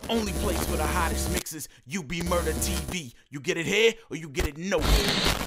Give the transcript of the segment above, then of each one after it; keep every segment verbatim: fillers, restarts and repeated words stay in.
only place for the hottest mixes, UBMurda T V. You get it here or you get it nowhere.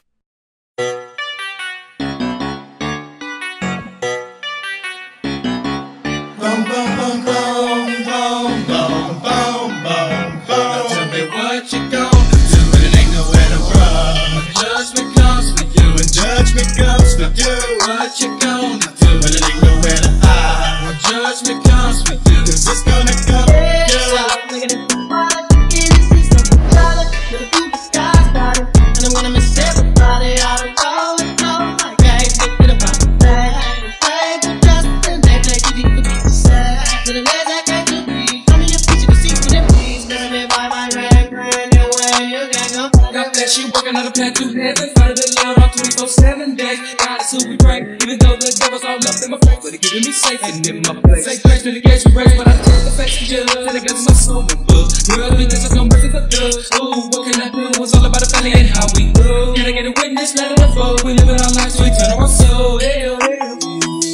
Boom, boom, boom, boom, boom, boom, boom, boom, boom. Now tell me what you gonna do when it ain't nowhere to run. Judgment comes for you and judgment comes for you. What you gonna do when it ain't nowhere to hide? When judgment comes for you, cause it's gonna come for you. Look at it, in the streets of the color, with a blue sky bottom, and I'm gonna miss everybody. I don't know, it's all my guys, thinking about the bag. Pray for justice, and they take it deep to be sad. To the legs I came to be, come in your feet, you can see through them please. Gonna be by my grand, grand, your way, you can't go. God bless you, working on a path to heaven. Follow the Lord all twenty-four seven days. God is who we pray, even though the devil's all up in my face, but he keeping me safe and in my place. Say grace to the gates we raise, but I take the face to judge, and I got my soul in books. Real business, I come back to the dust. Ooh, what can I do? It's all about the family and how we do. Can I get a witness? Let it unfold. We living our lives, so we turn our soul. Hey, oh, hey, oh.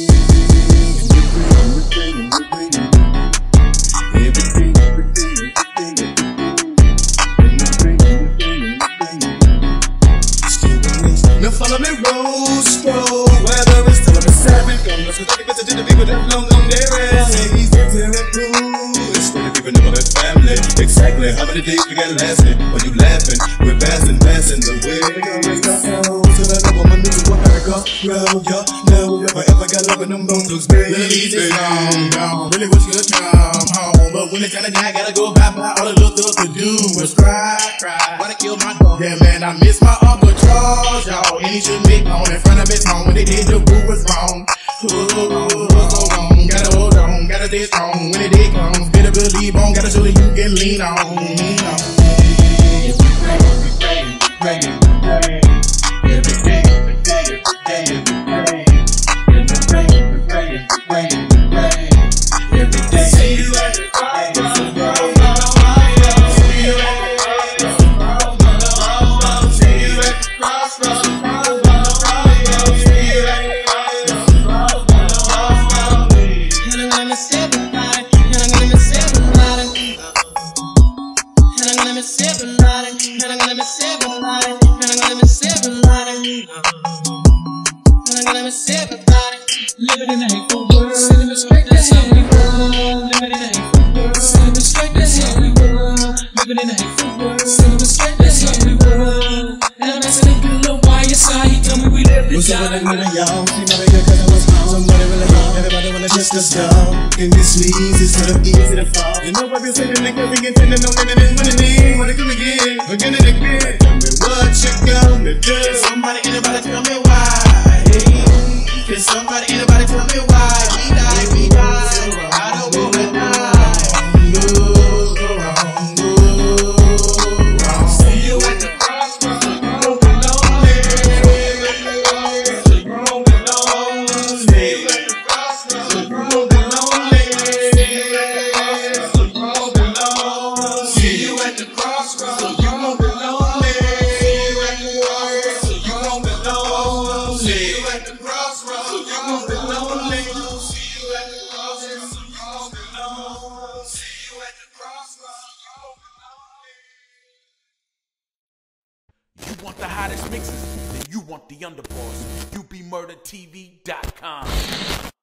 Now follow me, road, stroll, weather is still a seven. Come, let's go take a visit to the people that long, long there is. He's the cool. It's for the people in my family. Exactly how many days we got lasting? When you laughing, we're passing, passing the way. So that I want my niggas walk out of CrossRoads, y'all know if I ever got love in them bones, looks baby. Easy, gone, gone. Really wish you could come home, but when it's kinda down, I gotta go bye bye. All the little stuff to do was cry, cry. Wanna kill my dog? Yeah, man, I miss my uncle Charles, y'all. And he should make known in front of his home when they did the boo was wrong. Ooh, so wrong. Gotta hold on, gotta stay strong. When the day comes, better believe on. Gotta show that you can lean on. Lean on. If you pray, if you pray, if you pray, if you pray. Every day, every day, every day, every day. If you pray, if you pray, if you pray, if you pray. Every day. See you at the crossroads. See you at the crossroads. See you at the crossroads. See you at the crossroads. And I'm gonna miss everybody, and I'm gonna miss everybody. And I'm gonna miss everybody, and I'm gonna miss everybody, and I'm gonna miss everybody. And I'm gonna miss everybody. Living in a hateful world, sending respect, that's how we roll. Living in a hateful world, sending respect, that's how we roll. Living in a hateful world, sending respect, that's how we roll. And I'm asking a good little why inside, he told me we live to What's up with die. that nigga, y'all? See my nigga, cause I was home. Somebody really home. Everybody wanna test us down. In this league, it's sort of easy to fall. You know what you're saying, nigga, we can tend to know that it is winning it. Wanna come again, again and again. Tell me what you gonna do. Can somebody, anybody tell me why? Can somebody, anybody tell me why? We die, we die. I don't wanna die. Move around, move around. See you at the crossroads. You won't be lonely. You won't be lonely. See you at the crossroads. You won't be lonely. See you at the crossroads. You won't be lonely. See you at the crossroads. You won't be lonely. See you at the crossroads. You won't be lonely. See you at the crossroads. You won't be lonely. See you at the crossroads. You won't be lonely. You want the hottest mixes? Then you want the underboss. U B Murda T V dot com.